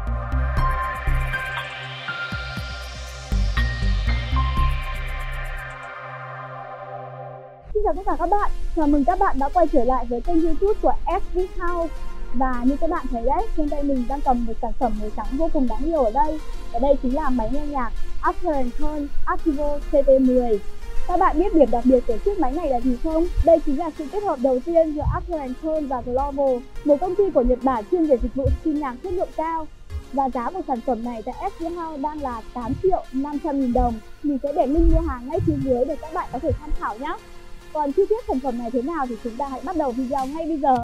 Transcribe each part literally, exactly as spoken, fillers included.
Xin chào tất cả các bạn, chào mừng các bạn đã quay trở lại với kênh YouTube của ét vê House. Và như các bạn thấy đấy, trên tay mình đang cầm một sản phẩm màu trắng vô cùng đáng yêu ở đây. Và đây chính là máy nghe nhạc Arthur and Cohn Activo C T mười. Các bạn biết điểm đặc biệt của chiếc máy này là gì không? Đây chính là sự kết hợp đầu tiên giữa Arthur and Cohn và Global, một công ty của Nhật Bản chuyên về dịch vụ stream nhạc chất lượng cao. Và giá của sản phẩm này tại ét vê House đang là tám triệu năm trăm nghìn đồng. Mình sẽ để link mua hàng ngay phía dưới để các bạn có thể tham khảo nhé. Còn chi tiết sản phẩm này thế nào thì chúng ta hãy bắt đầu video ngay bây giờ.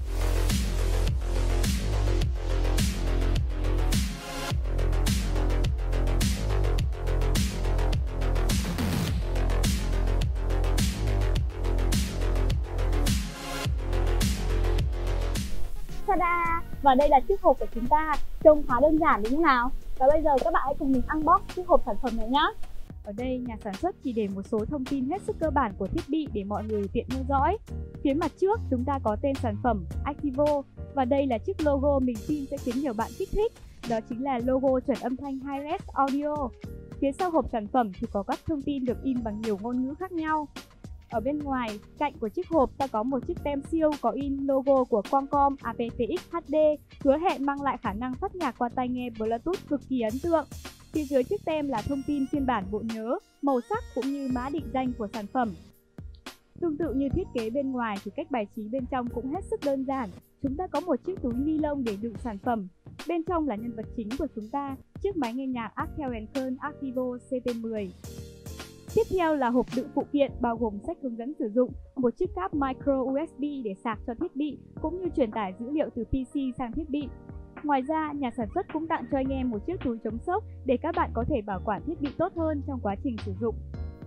Ta-da! Và đây là chiếc hộp của chúng ta, trông khá đơn giản đúng không nào? Và bây giờ các bạn hãy cùng mình unbox chiếc hộp sản phẩm này nhé. Ở đây, nhà sản xuất chỉ để một số thông tin hết sức cơ bản của thiết bị để mọi người tiện theo dõi. Phía mặt trước chúng ta có tên sản phẩm Activo và đây là chiếc logo mình tin sẽ khiến nhiều bạn kích thích. Đó chính là logo chuẩn âm thanh Hi-Res Audio. Phía sau hộp sản phẩm thì có các thông tin được in bằng nhiều ngôn ngữ khác nhau. Ở bên ngoài, cạnh của chiếc hộp ta có một chiếc tem siêu có in logo của Qualcomm a pê tê ích hát đê, hứa hẹn mang lại khả năng phát nhạc qua tai nghe Bluetooth cực kỳ ấn tượng. Phía dưới chiếc tem là thông tin phiên bản bộ nhớ, màu sắc cũng như mã định danh của sản phẩm. Tương tự như thiết kế bên ngoài thì cách bài trí bên trong cũng hết sức đơn giản. Chúng ta có một chiếc túi ni lông để đựng sản phẩm. Bên trong là nhân vật chính của chúng ta, chiếc máy nghe nhạc Arthur and Cohn Activo C T mười. Tiếp theo là hộp đựng phụ kiện bao gồm sách hướng dẫn sử dụng, một chiếc cáp micro U S B để sạc cho thiết bị cũng như truyền tải dữ liệu từ P C sang thiết bị. Ngoài ra, nhà sản xuất cũng tặng cho anh em một chiếc túi chống xốc để các bạn có thể bảo quản thiết bị tốt hơn trong quá trình sử dụng.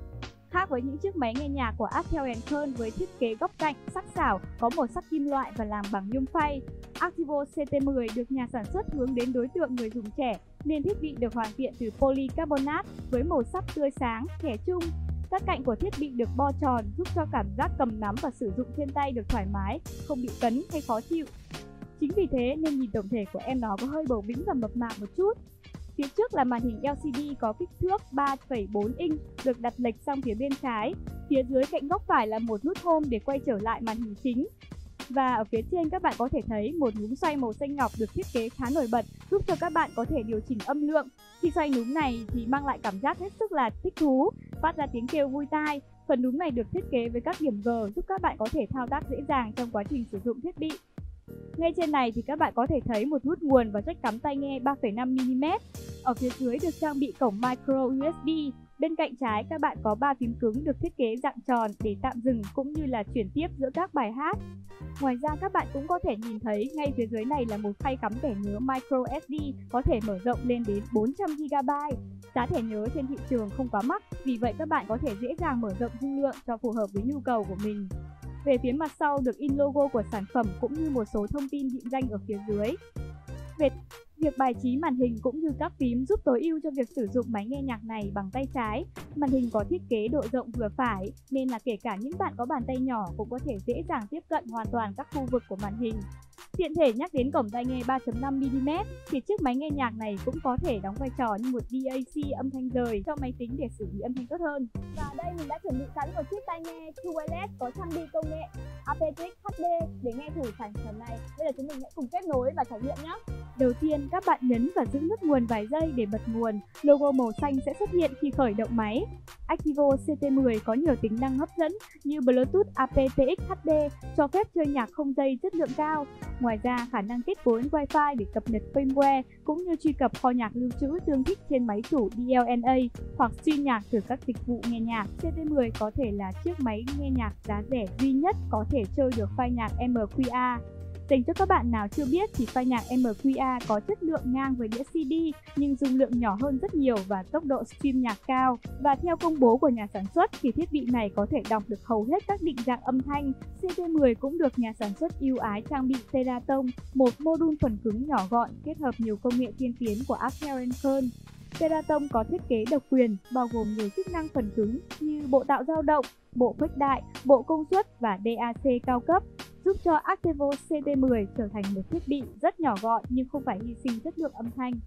Khác với những chiếc máy nghe nhạc của Arthur and Cohn với thiết kế góc cạnh, sắc sảo, có màu sắc kim loại và làm bằng nhôm phay, Activo C T mười được nhà sản xuất hướng đến đối tượng người dùng trẻ nên thiết bị được hoàn thiện từ polycarbonate với màu sắc tươi sáng, trẻ trung. Các cạnh của thiết bị được bo tròn giúp cho cảm giác cầm nắm và sử dụng trên tay được thoải mái, không bị cấn hay khó chịu. Chính vì thế nên nhìn tổng thể của em nó có hơi bầu bĩnh và mập mạp một chút. Phía trước là màn hình L C D có kích thước ba phẩy bốn inch được đặt lệch sang phía bên trái. Phía dưới cạnh góc phải là một nút home để quay trở lại màn hình chính. Và ở phía trên các bạn có thể thấy một núm xoay màu xanh ngọc được thiết kế khá nổi bật, giúp cho các bạn có thể điều chỉnh âm lượng. Khi xoay núm này thì mang lại cảm giác hết sức là thích thú, phát ra tiếng kêu vui tai. Phần núm này được thiết kế với các điểm G giúp các bạn có thể thao tác dễ dàng trong quá trình sử dụng thiết bị. Ngay trên này thì các bạn có thể thấy một nút nguồn và jack cắm tai nghe ba phẩy năm mi li mét. Ở phía dưới được trang bị cổng micro U S B. Bên cạnh trái các bạn có ba phím cứng được thiết kế dạng tròn để tạm dừng cũng như là chuyển tiếp giữa các bài hát. Ngoài ra các bạn cũng có thể nhìn thấy ngay phía dưới này là một khay cắm thẻ nhớ micro S D có thể mở rộng lên đến bốn trăm gi ga bai. Giá thẻ nhớ trên thị trường không quá mắc, vì vậy các bạn có thể dễ dàng mở rộng dung lượng cho phù hợp với nhu cầu của mình. Về phía mặt sau được in logo của sản phẩm cũng như một số thông tin định danh ở phía dưới. Về việc bài trí màn hình cũng như các phím giúp tối ưu cho việc sử dụng máy nghe nhạc này bằng tay trái. Màn hình có thiết kế độ rộng vừa phải nên là kể cả những bạn có bàn tay nhỏ cũng có thể dễ dàng tiếp cận hoàn toàn các khu vực của màn hình. Tiện thể nhắc đến cổng tai nghe ba phẩy năm mi li mét thì chiếc máy nghe nhạc này cũng có thể đóng vai trò như một D A C âm thanh rời cho máy tính để xử lý âm thanh tốt hơn. Và đây mình đã chuẩn bị sẵn một chiếc tai nghe True Wireless có trang bị công nghệ a pê tê ích hát đê để nghe thử sản phẩm này. Bây giờ chúng mình hãy cùng kết nối và trải nghiệm nhé. Đầu tiên các bạn nhấn và giữ nút nguồn vài giây để bật nguồn. Logo màu xanh sẽ xuất hiện khi khởi động máy. Activo C T mười có nhiều tính năng hấp dẫn như Bluetooth a pê tê ích hát đê cho phép chơi nhạc không dây chất lượng cao. Ngoài ra, khả năng kết nối Wi-Fi để cập nhật firmware cũng như truy cập kho nhạc lưu trữ tương thích trên máy chủ D L N A hoặc stream nhạc từ các dịch vụ nghe nhạc. C T mười có thể là chiếc máy nghe nhạc giá rẻ duy nhất có thể chơi được file nhạc M Q A. Dành cho các bạn nào chưa biết thì file nhạc M Q A có chất lượng ngang với đĩa C D nhưng dung lượng nhỏ hơn rất nhiều và tốc độ stream nhạc cao. Và theo công bố của nhà sản xuất thì thiết bị này có thể đọc được hầu hết các định dạng âm thanh. C T mười cũng được nhà sản xuất ưu ái trang bị Teraton, một mô-đun phần cứng nhỏ gọn kết hợp nhiều công nghệ tiên tiến của Arthur and Cohn. Teraton có thiết kế độc quyền bao gồm nhiều chức năng phần cứng như bộ tạo dao động, bộ khuếch đại, bộ công suất và D A C cao cấp, giúp cho Activo C T mười trở thành một thiết bị rất nhỏ gọn nhưng không phải hy sinh chất lượng âm thanh.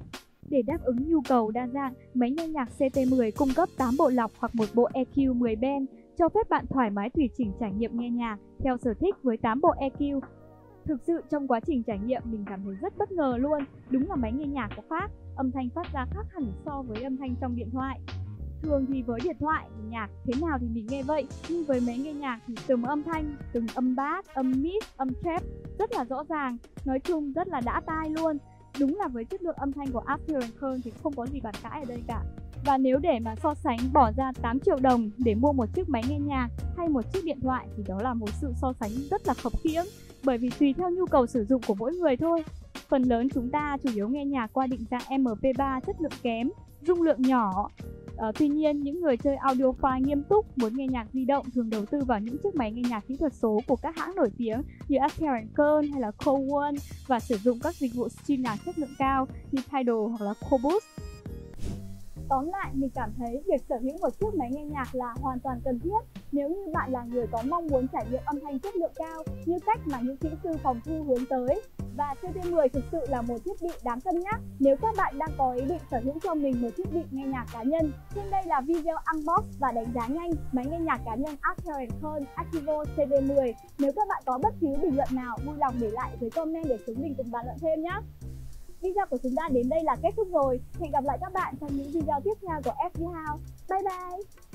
Để đáp ứng nhu cầu đa dạng, máy nghe nhạc C T mười cung cấp tám bộ lọc hoặc một bộ E Q mười band, cho phép bạn thoải mái tùy chỉnh trải nghiệm nghe nhạc theo sở thích với tám bộ E Q. Thực sự trong quá trình trải nghiệm mình cảm thấy rất bất ngờ luôn, đúng là máy nghe nhạc có khác, âm thanh phát ra khác hẳn so với âm thanh trong điện thoại. Thường thì với điện thoại thì nhạc thế nào thì mình nghe vậy, nhưng với máy nghe nhạc thì từng âm thanh, từng âm bass, âm mid, âm trap rất là rõ ràng, nói chung rất là đã tai luôn. Đúng là với chất lượng âm thanh của Aster and Kern thì không có gì bàn cãi ở đây cả. Và nếu để mà so sánh bỏ ra tám triệu đồng để mua một chiếc máy nghe nhạc hay một chiếc điện thoại thì đó là một sự so sánh rất là khập khiễng, bởi vì tùy theo nhu cầu sử dụng của mỗi người thôi. Phần lớn chúng ta chủ yếu nghe nhạc qua định dạng M P ba chất lượng kém, dung lượng nhỏ. Uh, tuy nhiên, những người chơi audiophile nghiêm túc muốn nghe nhạc di động thường đầu tư vào những chiếc máy nghe nhạc kỹ thuật số của các hãng nổi tiếng như Aster and Kern hay là Cowan và sử dụng các dịch vụ stream nhạc chất lượng cao như Tidal hoặc là Qobuz. Tóm lại, mình cảm thấy việc sở hữu một chiếc máy nghe nhạc là hoàn toàn cần thiết nếu như bạn là người có mong muốn trải nghiệm âm thanh chất lượng cao như cách mà những kỹ sư phòng thu hướng tới. Và C T mười thực sự là một thiết bị đáng cân nhắc nếu các bạn đang có ý định sở hữu cho mình một thiết bị nghe nhạc cá nhân. Trên đây là video unbox và đánh giá nhanh máy nghe nhạc cá nhân Aster and Kern Activo C T mười. Nếu các bạn có bất cứ bình luận nào, vui lòng để lại dưới comment để chúng mình cùng bàn luận thêm nhé. Video của chúng ta đến đây là kết thúc rồi. Hẹn gặp lại các bạn trong những video tiếp theo của ép pê House. Bye bye!